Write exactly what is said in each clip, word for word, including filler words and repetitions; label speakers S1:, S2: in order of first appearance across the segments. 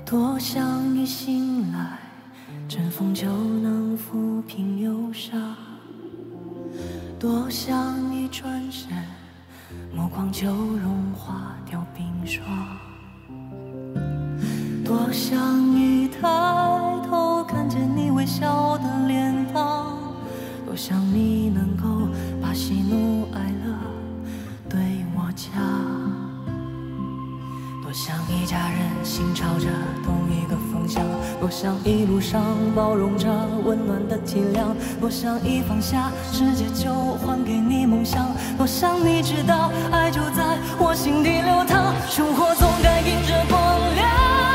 S1: 多想一醒来，阵风就能抚平忧伤；多想一转身，目光就融化掉冰霜；多想一抬头看见你微笑的脸庞；多想你能够把喜怒哀乐对我讲。多想一家人心朝着同一个方向，多想一路上包容着温暖的体谅，多想一放下世界就还给你梦想，多想你知道爱就在我心底流淌。生活总该迎着光亮，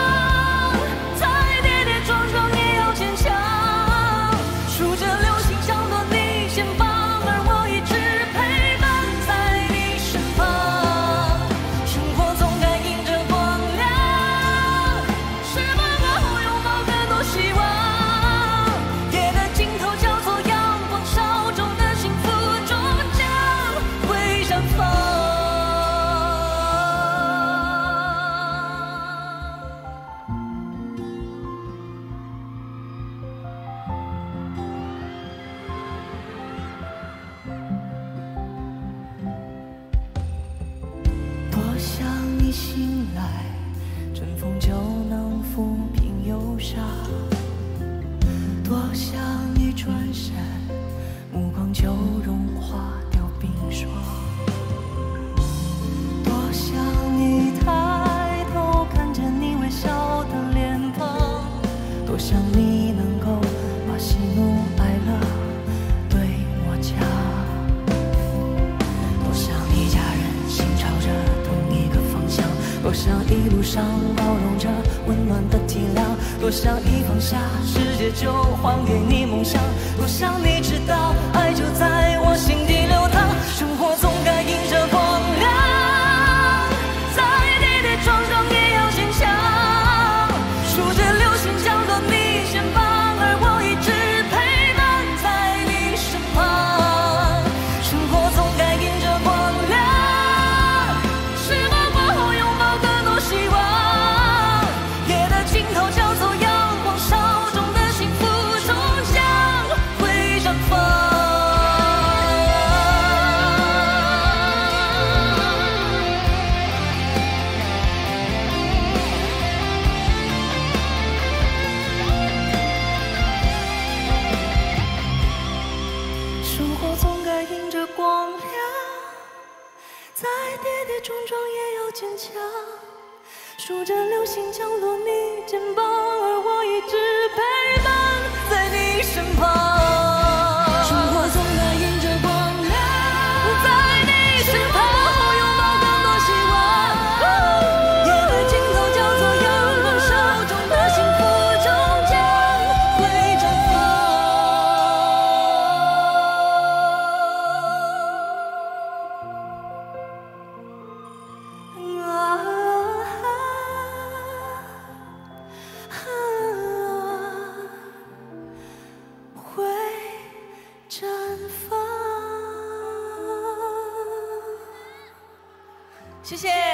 S1: 再跌跌撞撞也要坚强，数着流星降落你肩膀，而我一直陪伴在你身旁。生活总该迎着光亮，失望过后拥抱更多希望，夜的尽头叫做阳光，烧中的幸福终将会绽放。多想一醒来，阵风就能抚平忧伤；多想一转身，目光就融化掉冰霜；多想一抬头看见你微笑的脸庞；多想你能够把喜怒哀乐对我讲。多想一家人心朝着同一个方向，多想一路上包容着温暖的体谅，多想一放下世界就还给你梦想，多想你知道爱就在我心底流淌。生活总该迎着光亮，再跌跌撞撞也要坚强，数着流星降落你肩膀，而我一直陪伴在你身旁。生活总该迎着光亮，失望过后拥抱更多希望，夜的尽头叫做阳光，烧中的幸福终将会绽放。生活总该迎着光亮，再跌跌撞撞也要坚强，数着流星降落你肩膀，而我一直陪伴在你身旁。生活总该迎着光亮，在你身旁拥抱更多希望，夜的尽头叫做阳光，手中的幸福终将会绽放。啊会绽放。谢谢。